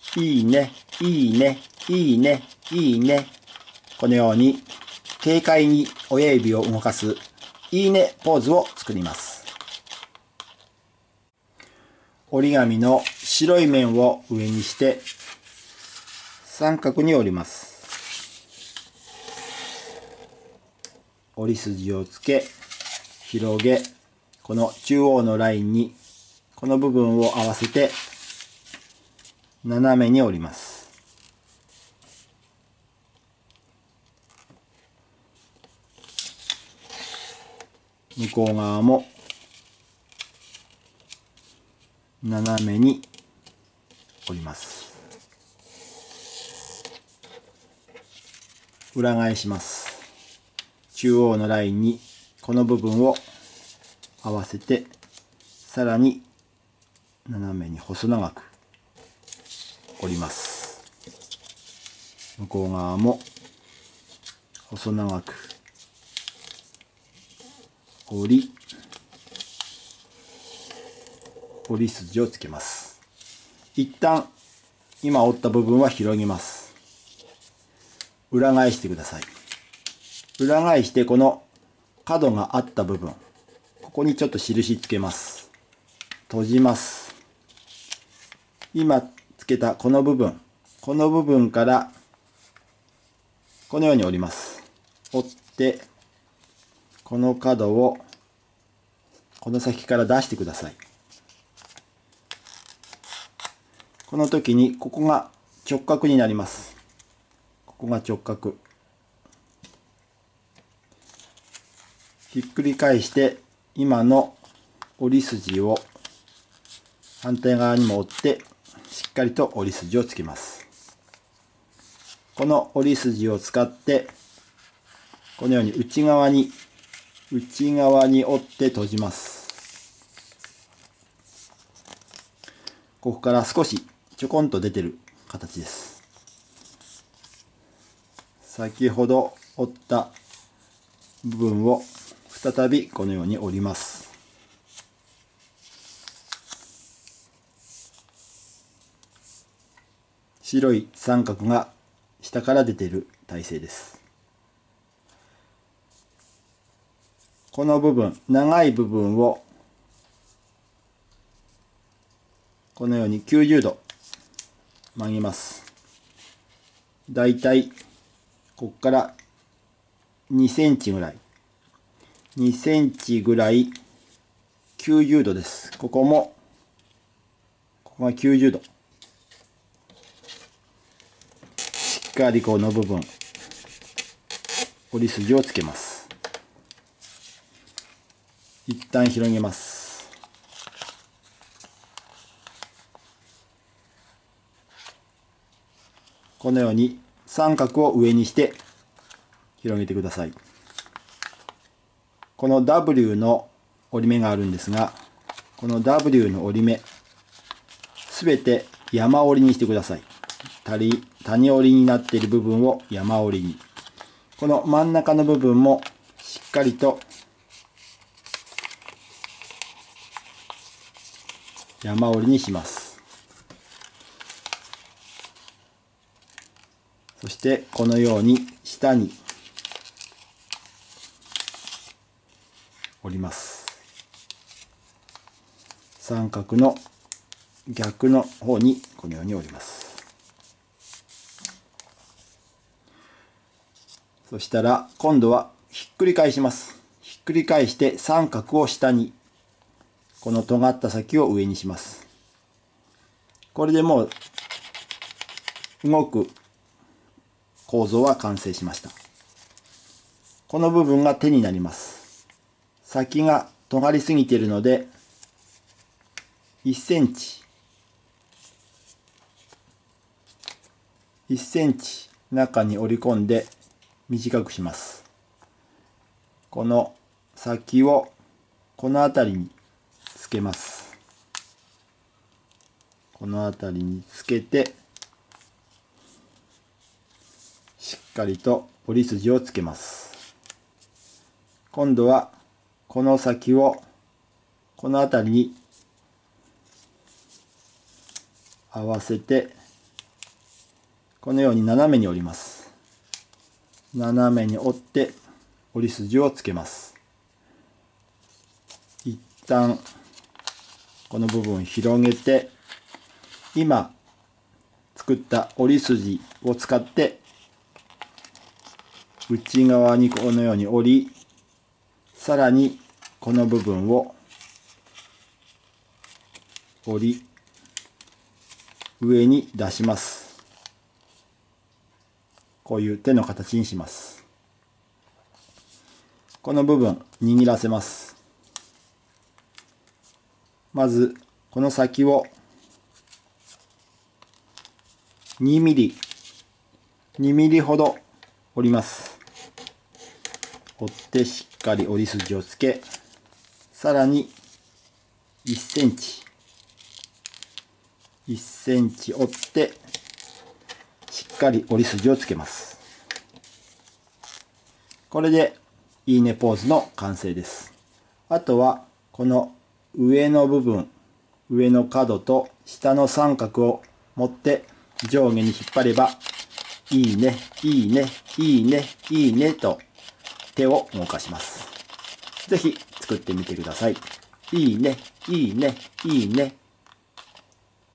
いいね、いいね、いいね、いいね。このように軽快に親指を動かすいいねポーズを作ります。折り紙の白い面を上にして三角に折ります。折り筋をつけ、広げ、この中央のラインにこの部分を合わせて斜めに折ります。向こう側も斜めに折ります。裏返します。中央のラインにこの部分を合わせて、さらに斜めに細長く折ります。向こう側も細長く折り筋をつけます。一旦今折った部分は広げます。裏返してください。裏返してこの角があった部分、ここにちょっと印つけます。閉じます。今つけたこの部分からこのように折ります。折ってこの角をこの先から出してください。この時にここが直角になります。ここが直角。ひっくり返して今の折り筋を反対側にも折ってしっかりと折り筋をつけます。この折り筋を使ってこのように内側に折って閉じます。ここから少しちょこんと出てる形です。先ほど折った部分を再びこのように折ります。白い三角が下から出ている体勢です。この部分、長い部分をこのように90度曲げます。だいたいここから2センチぐらい。2センチぐらい90度です。ここが90度。しっかりこの部分、折り筋をつけます。一旦広げます。このように三角を上にして広げてください。この W の折り目があるんですが、この W の折り目、すべて山折りにしてください。谷折りになっている部分を山折りに。この真ん中の部分もしっかりと山折りにします。そしてこのように下に折ります。三角の逆の方にこのように折ります。そしたら今度はひっくり返します。ひっくり返して三角を下に、この尖った先を上にします。これでもう動く構造は完成しました。この部分が手になります。先が尖りすぎているので1センチ中に折り込んで短くします。この先をこの辺りにつけます。この辺りにつけてしっかりと折り筋をつけます。今度はこの先をこの辺りに合わせてこのように斜めに折ります。斜めに折って折り筋をつけます。一旦この部分を広げて、今作った折り筋を使って内側にこのように折り、さらにこの部分を折り上に出します。こういう手の形にします。この部分握らせます。まずこの先を2ミリほど折ります。折ってしっかり折り筋をつけ、さらに1センチ折ってしっかり折り筋をつけます。これでいいねポーズの完成です。あとはこの上の部分、上の角と下の三角を持って上下に引っ張れば、いいね、いいね、いいね、いいねと手を動かします。ぜひ作ってみてください。いいね、いいね、いいね。